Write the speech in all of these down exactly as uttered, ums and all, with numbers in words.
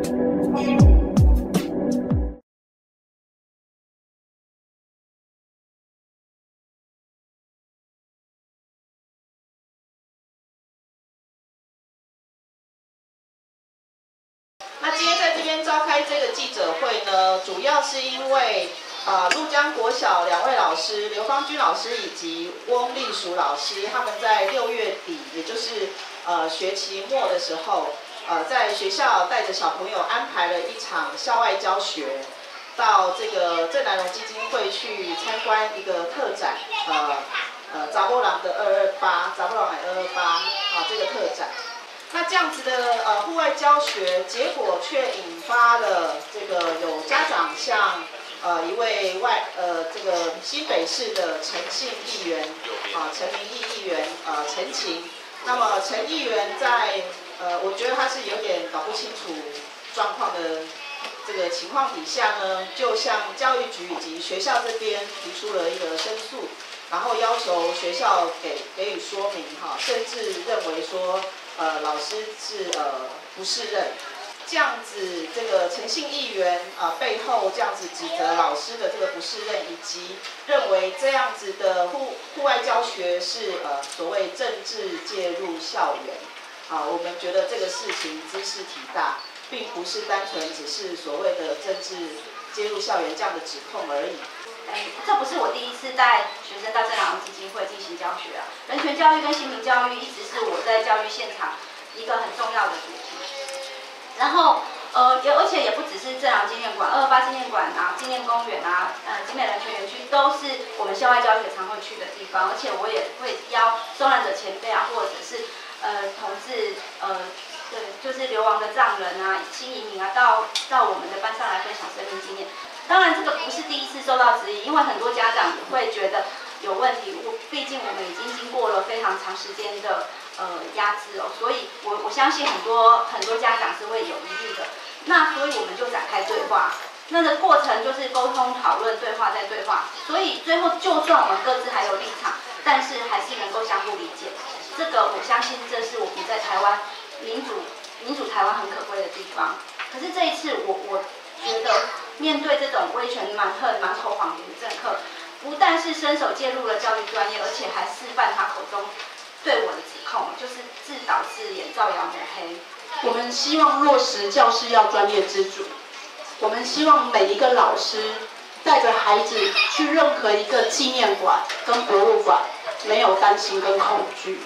那今天在这边召开这个记者会呢，主要是因为呃鹭江国小两位老师刘芳君老师以及翁立淑老师，他们在六月底，也就是呃学期末的时候，呃在学校带着小朋友安排了一场校外教学，到这个郑南榕基金会去参观一个特展，呃呃查某人的二二八，查某人的二二八啊这个特展。 那这样子的呃户外教学，结果却引发了这个有家长向呃一位外呃这个新北市的陈姓议员啊陈明义议员呃陈情，那么陈议员在呃我觉得他是有点搞不清楚状况的这个情况底下呢，就向教育局以及学校这边提出了一个申诉，然后要求学校给给予说明哈，甚至认为说。 呃，老师是呃不适任，这样子这个陈姓议员啊、呃、背后这样子指责老师的这个不适任，以及认为这样子的户户外教学是呃所谓政治介入校园，啊，我们觉得这个事情茲事体大，并不是单纯只是所谓的政治介入校园这样的指控而已。 哎，这不是我第一次带学生到郑南榕基金会进行教学啊。人权教育跟性平教育一直是我在教育现场一个很重要的主题。然后，呃，也而且也不只是郑南榕纪念馆、二二八纪念馆啊、纪念公园啊、呃景美人权园区都是我们校外教学常会去的地方。而且我也会邀受难者前辈啊，或者是呃同志呃。 对，就是流亡的藏人啊、新移民啊，到到我们的班上来分享生命经验。当然，这个不是第一次受到质疑，因为很多家长也会觉得有问题。我毕竟我们已经经过了非常长时间的呃压制哦，所以我我相信很多很多家长是会有疑虑的。那所以我们就展开对话，那个过程就是沟通、讨论、对话再对话。所以最后，就算我们各自还有立场，但是还是能够相互理解。这个我相信，这是我们在台湾。 民主民主台湾很可贵的地方，可是这一次我我觉得面对这种威权蛮横、满口谎言的政客，不但是伸手介入了教育专业，而且还示范他口中对我的指控，就是自导自演、造谣抹黑。 我们希望落实教师要专业自主，我们希望每一个老师带着孩子去任何一个纪念馆跟博物馆，没有担心跟恐惧。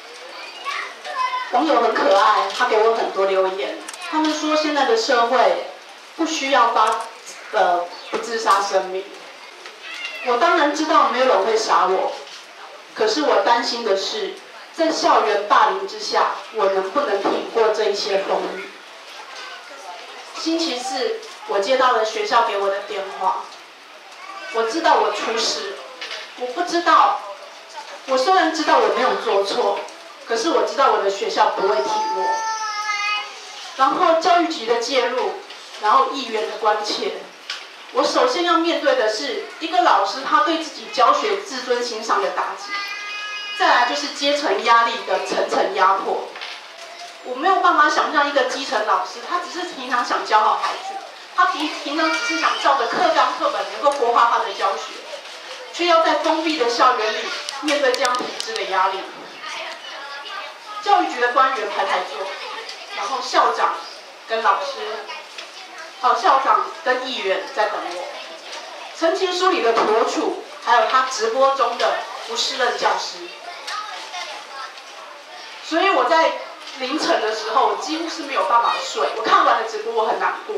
网友很可爱，他给我很多留言。他们说现在的社会不需要发呃不自杀声明。我当然知道没有人会杀我，可是我担心的是，在校园霸凌之下，我能不能挺过这一些风雨？星期四，我接到了学校给我的电话，我知道我出事，我不知道，我虽然知道我没有做错。 可是我知道我的学校不会体弱，然后教育局的介入，然后议员的关切，我首先要面对的是一个老师他对自己教学自尊心上的打击，再来就是阶层压力的层层压迫。我没有办法想象一个基层老师，他只是平常想教好孩子，他平平常只是想照着课纲课本能够活化他的教学，却要在封闭的校园里面对这样体制的压力。 教育局的官员排排坐，然后校长跟老师，还有校长跟议员在等我。陈情书里的妥处，还有他直播中的不适任教师。所以我在凌晨的时候，我几乎是没有办法睡。我看完了直播，我很难过。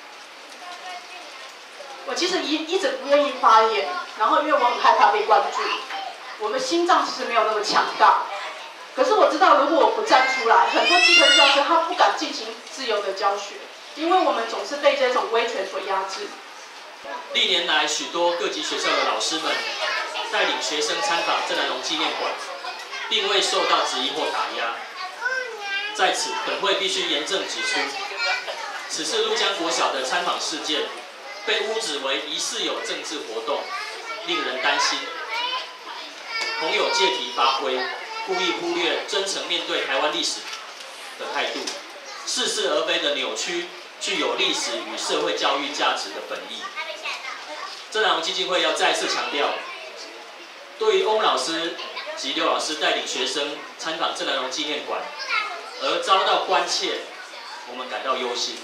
我其实一一直不愿意发言，然后因为我很害怕被关注，我们心脏其实没有那么强大。 可是我知道，如果我不站出来，很多基层教师他不敢进行自由的教学，因为我们总是被这种威权所压制。 历年来，许多各级学校的老师们带领学生参访郑南榕纪念馆，并未受到质疑或打压。在此，本会必须严正指出，此次鹭江国小的参访事件被污指为疑似有政治活动，令人担心，恐有借题发挥。 故意忽略真诚面对台湾历史的态度，似是而非的扭曲具有历史与社会教育价值的本意。正南荣基金会要再次强调，对于翁老师及刘老师带领学生参访郑南榕纪念馆而遭到关切，我们感到忧心。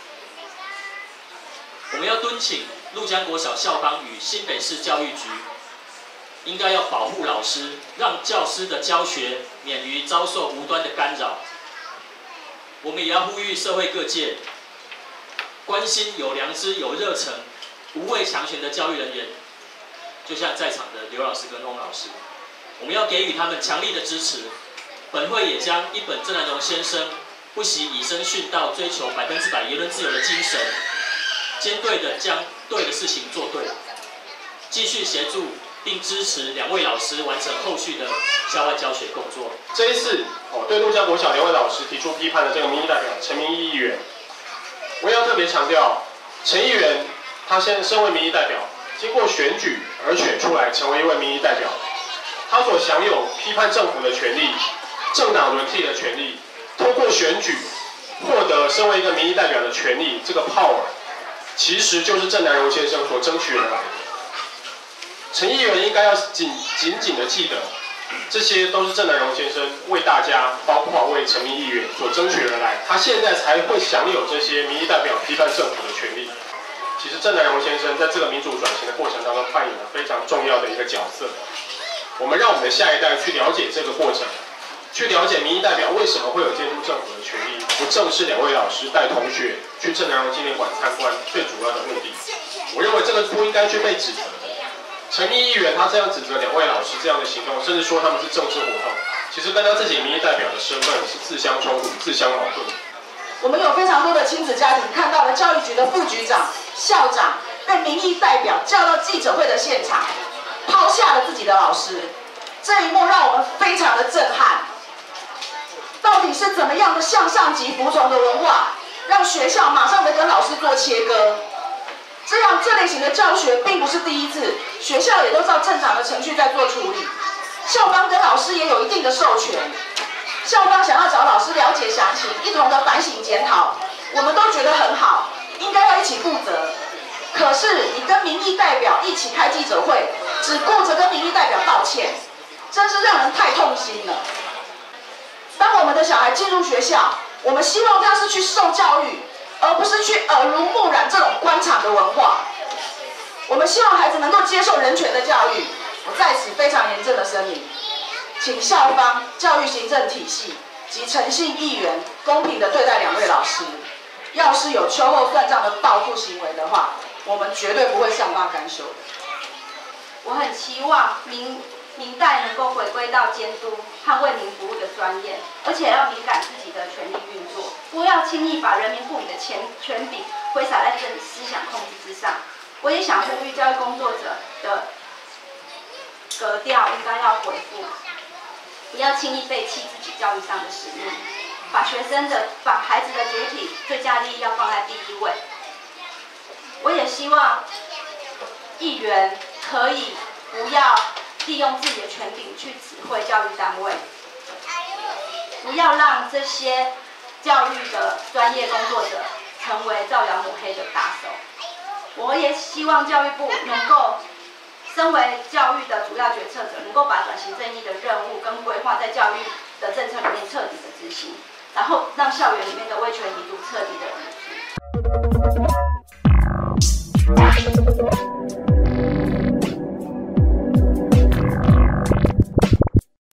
我们要敦请鹭江国小校方与新北市教育局，应该要保护老师，让教师的教学免于遭受无端的干扰。我们也要呼吁社会各界关心有良知、有热忱、无畏强权的教育人员，就像在场的刘老师跟翁老师，我们要给予他们强力的支持。本会也将一本郑南榕先生不惜以身殉道、追求百分之百言论自由的精神，坚定的将对的事情做对，继续协助并支持两位老师完成后续的校外教学工作。 这一次，哦，对鹭江国小两位老师提出批判的这个民意代表陈明义议员，我也要特别强调，陈议员他现在身为民意代表，经过选举而选出来成为一位民意代表，他所享有批判政府的权利、政党轮替的权利，通过选举获得身为一个民意代表的权利，这个 power， 其实就是郑南榕先生所争取而来的。陈议员应该要紧紧紧的记得，这些都是郑南榕先生为大家，包括为陈明议员所争取而来，他现在才会享有这些民意代表批判政府的权利。其实郑南榕先生在这个民主转型的过程当中扮演了非常重要的一个角色。我们让我们的下一代去了解这个过程，去了解民意代表为什么会有监督政府的权利，不正是两位老师带同学去郑南榕纪念馆参观最主要的目的。我认为这个不应该去被指责的。陈明议员他这样指责两位老师这样的行动，甚至说他们是政治活动，其实跟他自己民意代表的身份是自相冲突、自相矛盾。 我们有非常多的亲子家庭看到了教育局的副局长、校长被民意代表叫到记者会的现场，抛下了自己的老师，这一幕让我们非常的震撼。到底是怎么样的向上级服从的文化，让学校马上的跟老师做切割？这样这类型的教学并不是第一次，学校也都照正常的程序在做处理，校方跟老师也有一定的授权。校方想要找老师了解详情，一同的反省检讨，我们都觉得很好，应该要一起负责。可是你跟民意代表一起开记者会，只顾着跟民意代表道歉，真是让人太痛心了。当我们的小孩进入学校，我们希望他是去受教育，而不是去耳濡目染这种官场的文化。我们希望孩子能够接受人权的教育。我在此非常严正的声明，请校方、教育行政体系及诚信议员公平的对待两位老师。要是有秋后算账的报复行为的话，我们绝对不会善罢甘休的。 我很期望民民代能够回归到监督、捍卫民服务的专业，而且要敏感自己的权力运作，不要轻易把人民赋予的权权柄挥洒在政思想控制之上。我也想呼吁教育工作者的格调应该要回复，不要轻易背弃自己教育上的使命，把学生的、把孩子的主体最佳利益要放在第一位。我也希望议员可以不要利用自己的权柄去指挥教育单位，不要让这些教育的专业工作者成为造谣抹黑的打手。我也希望教育部能够身为教育的主要决策者，能够把转型正义的任务跟规划在教育的政策里面彻底的执行，然后让校园里面的威权遗毒彻底的移除。